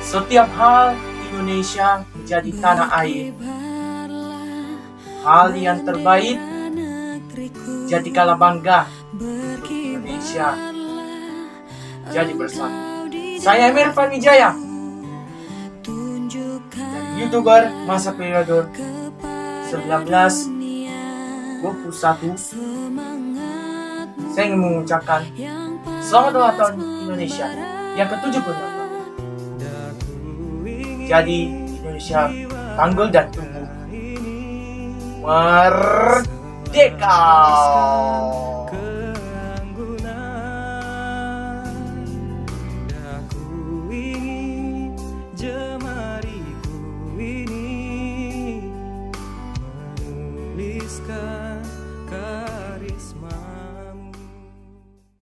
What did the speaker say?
Setiap hal Indonesia menjadi tanah air. Hal yang terbaik, jadikanlah bangga untuk Indonesia. Jadi bersama. Saya Emir Wijaya, YouTuber masa periode 1921. Saya ingin mengucapkan selamat ulang tahun Indonesia yang ke-78. Jadi Indonesia tangguh dan tumbuh merdeka.